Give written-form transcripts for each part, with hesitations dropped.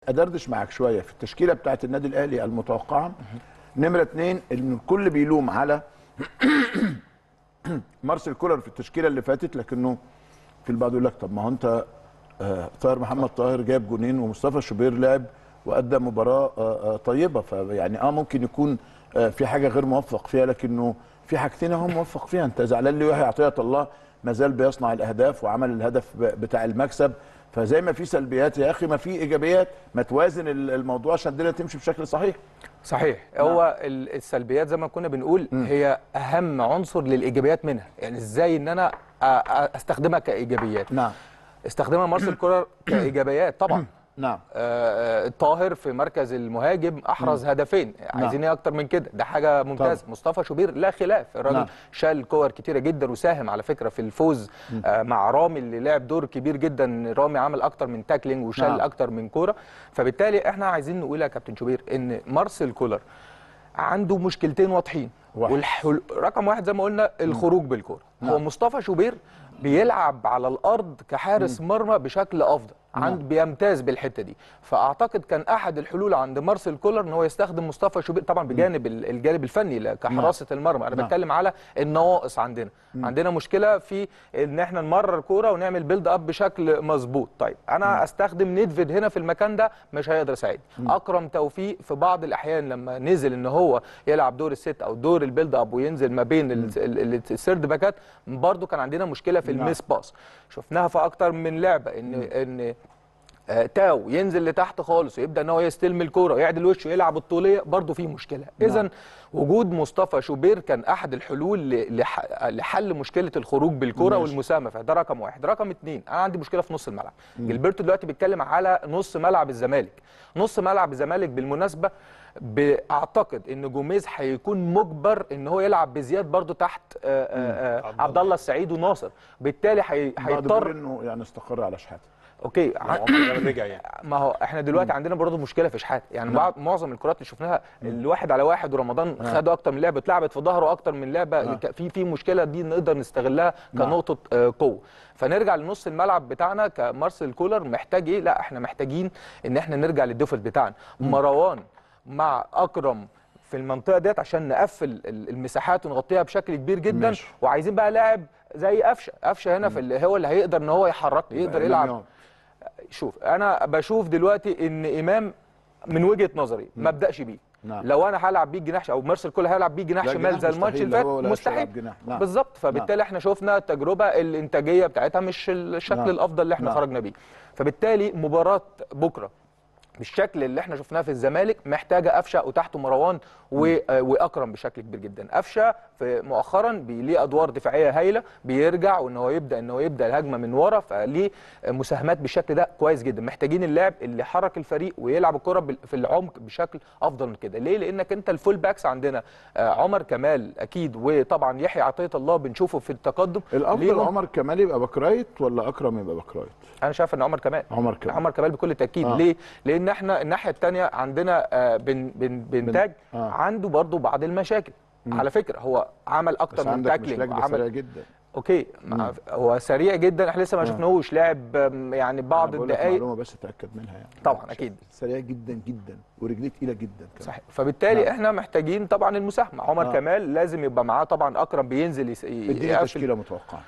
ادردش معاك شويه في التشكيله بتاعه النادي الاهلي المتوقعه. نمره 2 ان الكل بيلوم على مارسيل كولر في التشكيله اللي فاتت، لكنه في البعض يقول لك طب ما هو انت طاهر محمد طاهر جاب جونين ومصطفى شوبير لعب وادى مباراه طيبه، فيعني ممكن يكون في حاجه غير موفق فيها، لكنه في حاجتين هو موفق فيها. انت زعلان ليه؟ يحيى عطيه الله ما زال بيصنع الاهداف وعمل الهدف بتاع المكسب، فزي ما في سلبيات يا اخي ما في ايجابيات، ما توازن الموضوع عشان الدنيا تمشي بشكل صحيح. صحيح. هو السلبيات زي ما كنا بنقول هي اهم عنصر للايجابيات منها، يعني ازاي ان انا استخدمها كايجابيات. نعم. استخدمها مارسيل كولر كايجابيات طبعا. نعم. طاهر في مركز المهاجم احرز هدفين، عايزين ايه اكتر من كده؟ ده حاجه ممتازه. مصطفى شوبير لا خلاف، الراجل شال كور كتيره جدا وساهم على فكره في الفوز مع رامي اللي لعب دور كبير جدا. رامي عمل اكتر من تاكلينج وشال اكتر من كوره. فبالتالي احنا عايزين نقول يا كابتن شوبير ان مارسيل كولر عنده مشكلتين واضحين. رقم واحد زي ما قلنا الخروج بالكوره. هو مصطفى شوبير بيلعب على الارض كحارس مرمى بشكل افضل، بيمتاز بالحته دي. فاعتقد كان احد الحلول عند مارسيل كولر ان هو يستخدم مصطفى شوبير طبعا بجانب الجانب الفني كحراسه المرمى. انا بتكلم على النواقص عندنا مشكله في ان احنا نمرر كوره ونعمل بيلد اب بشكل مظبوط. طيب انا استخدم نيدفيد هنا في المكان ده مش هيقدر يساعدني. اكرم توفيق في بعض الاحيان لما نزل ان هو يلعب دور الست او دور البيلد اب وينزل ما بين السيرد باكات، برده كان عندنا مشكله في الميس باس. شفناها في اكتر من لعبه ان تاو ينزل لتحت خالص ويبدا ان هو يستلم الكوره ويعدل وشه ويلعب الطوليه، برضه في مشكله. اذا وجود مصطفى شوبير كان احد الحلول لحل مشكله الخروج بالكوره والمساهمه فيها. ده رقم واحد. رقم اتنين، انا عندي مشكله في نص الملعب. جilberto دلوقتي بيتكلم على نص ملعب الزمالك. نص ملعب الزمالك بالمناسبه اعتقد ان جوميز هيكون مجبر ان هو يلعب بزياد برضو تحت عبد الله السعيد وناصر، بالتالي هيضطر انه يعني استقر على شحاته. اوكي رجع يعني. ما هو احنا دلوقتي عندنا برضه مشكله في شحاته، يعني معظم الكرات اللي شفناها الواحد على واحد ورمضان خدوا اكتر من لعبه، اتلعبت في ظهره اكتر من لعبه. في مشكله دي نقدر نستغلها كنقطه قوه. فنرجع لنص الملعب بتاعنا كمارسيل كولر محتاج ايه؟ لا احنا محتاجين ان احنا نرجع للديفولت بتاعنا. مروان مع اكرم في المنطقه ديت عشان نقفل المساحات ونغطيها بشكل كبير جدا. وعايزين بقى لاعب زي قفشه هنا في هو اللي هيقدر ان هو يحركنا، يقدر يلعب. شوف انا بشوف دلوقتي ان امام من وجهه نظري ما ابداش بيه. لو انا هلعب بيه جناح او مارسيل كولر هيلعب بيه جناح شمال زي الماتش اللي فات مستحيل. بالظبط. فبالتالي احنا شفنا التجربه الانتاجيه بتاعتها مش الشكل الافضل اللي احنا خرجنا بيه. فبالتالي مباراه بكره بالشكل اللي احنا شفناه في الزمالك محتاجه قفشه وتحته مروان واكرم بشكل كبير جدا. قفشه مؤخرا ليه ادوار دفاعيه هايله، بيرجع وان هو يبدا الهجمه من ورا، فليه مساهمات بالشكل ده كويس جدا. محتاجين اللاعب اللي حرك الفريق ويلعب الكره في العمق بشكل افضل من كده. ليه؟ لانك انت الفول باكس عندنا عمر كمال اكيد، وطبعا يحيى عطيه الله بنشوفه في التقدم. الافضل عمر كمال يبقى باك رايت ولا اكرم يبقى باك رايت؟ انا شايف ان عمر كمال بكل تاكيد. ليه؟ لان احنا الناحيه الثانيه عندنا بنتاج عنده برضو بعض المشاكل. على فكره هو عمل اكتر من تاكلينج وعمل سريع جدا. اوكي هو سريع جدا، احنا لسه ما شفناهوش لعب يعني بعض الدقائق. معلومه بس اتاكد منها يعني. طبعا اكيد سريع جدا جدا ورجليه تقيله جدا كمان. صحيح. فبالتالي احنا محتاجين طبعا المساهمه. عمر كمال لازم يبقى معاه، طبعا اكرم بينزل اديني تشكيله متوقعه.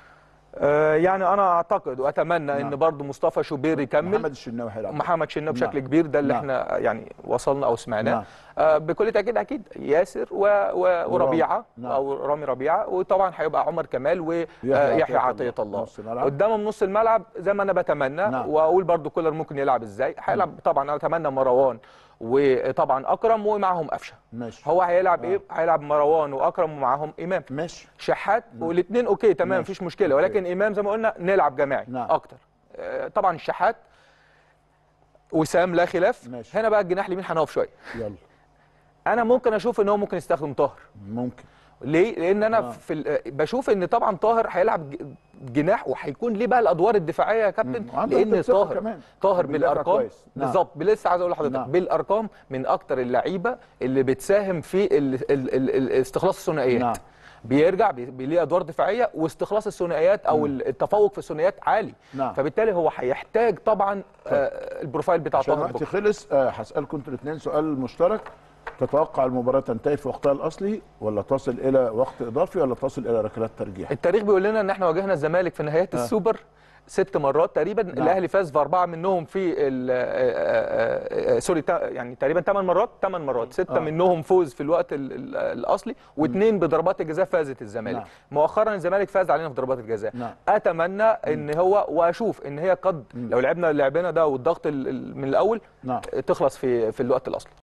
يعني انا اعتقد واتمنى ان برضو مصطفى شوبير يكمل. محمد الشناوي هيلعب. محمد شناوي بشكل كبير، ده اللي احنا يعني وصلنا او سمعناه. بكل تاكيد اكيد ياسر وربيعه او رامي ربيعه، وطبعا هيبقى عمر كمال ويحيى عطيه الله قدامهم نص الملعب زي ما انا بتمنى. واقول برضو كولر ممكن يلعب ازاي. هيلعب طبعا انا اتمنى مروان وطبعا اكرم ومعهم قفشه. هو هيلعب ايه؟ هيلعب مروان واكرم ومعهم امام. شحات والاثنين اوكي تمام مفيش مشكله، ولكن امام زي ما قلنا نلعب جماعي اكتر. طبعا الشحات وسام لا خلاف. هنا بقى الجناح اليمين هنقف شويه. يلا انا ممكن اشوف ان هو ممكن يستخدم طاهر. ممكن. ليه؟ لان انا بشوف ان طبعا طاهر هيلعب جناح وهيكون ليه بقى الادوار الدفاعيه يا كابتن. لان طاهر بالارقام بالظبط لسه عايز اقول لحضرتك بالارقام من اكتر اللعيبه اللي بتساهم في استخلاص الثنائيات. بيرجع بيلاقي ادوار دفاعيه واستخلاص الثنائيات او التفوق في الثنائيات عالي. نعم. فبالتالي هو هيحتاج طبعا البروفايل بتاع عشان طاهر الوقت بكره. خلص هسألكم انتوا الاثنين سؤال مشترك. تتوقع المباراة تنتهي في وقتها الأصلي ولا تصل إلى وقت إضافي ولا تصل إلى ركلات ترجيح؟ التاريخ بيقول لنا ان احنا واجهنا الزمالك في نهايات السوبر 6 مرات تقريبا. نعم. الاهلي فاز في 4 منهم في سوري يعني تقريبا 8 مرات 6 منهم فوز في الوقت الاصلي واثنين بضربات الجزاء فازت الزمالك. نعم. مؤخرا الزمالك فاز علينا في ضربات الجزاء. نعم. اتمنى ان هو واشوف ان هي قد لو لعبنا ده والضغط من الاول نعم. تخلص في الوقت الاصلي.